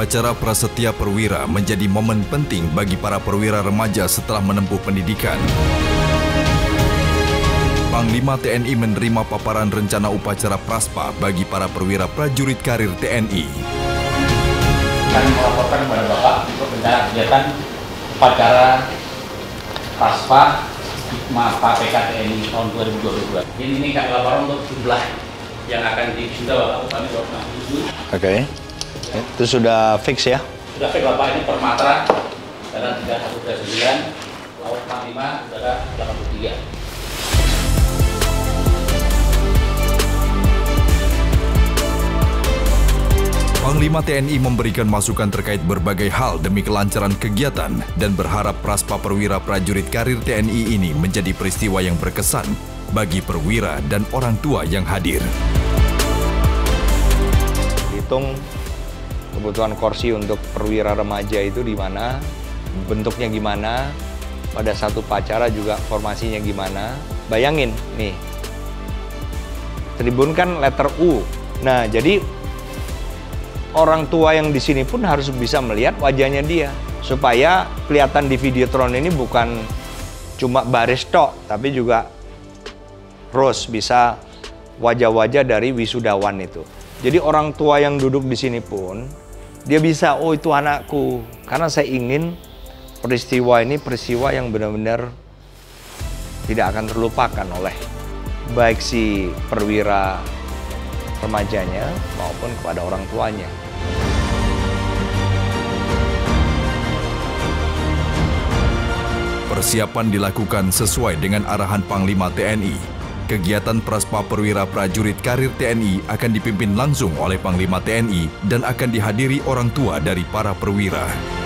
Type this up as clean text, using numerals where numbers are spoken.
Upacara Prasetya Perwira menjadi momen penting bagi para perwira remaja setelah menempuh pendidikan. Panglima TNI menerima paparan rencana upacara Praspa bagi para perwira prajurit karir TNI. Kami melaporkan kepada Bapak untuk rencana kegiatan upacara Praspa Hikmah PK TNI tahun 2022. Ini kami laporan untuk jumlah yang akan diwisuda Bapak. Kami 27. Oke. Itu sudah fix ya? Sudah fix Bapak, ini per matra dalam 3139, laut 45, udara 83. Panglima TNI memberikan masukan terkait berbagai hal demi kelancaran kegiatan dan berharap Praspa Perwira Prajurit Karir TNI ini menjadi peristiwa yang berkesan bagi perwira dan orang tua yang hadir. Hitung kebutuhan kursi untuk perwira remaja itu di mana, bentuknya gimana, pada satu upacara juga formasinya gimana. Bayangin nih, tribun kan letter U. Nah, jadi orang tua yang di sini pun harus bisa melihat wajahnya dia, supaya kelihatan di Videotron ini bukan cuma baris tok, tapi juga terus bisa wajah-wajah dari wisudawan itu. Jadi orang tua yang duduk di sini pun dia bisa, oh itu anakku, karena saya ingin peristiwa ini peristiwa yang benar-benar tidak akan terlupakan oleh baik si perwira remajanya maupun kepada orang tuanya. Persiapan dilakukan sesuai dengan arahan Panglima TNI. Kegiatan Praspa Perwira Prajurit Karir TNI akan dipimpin langsung oleh Panglima TNI dan akan dihadiri orang tua dari para perwira.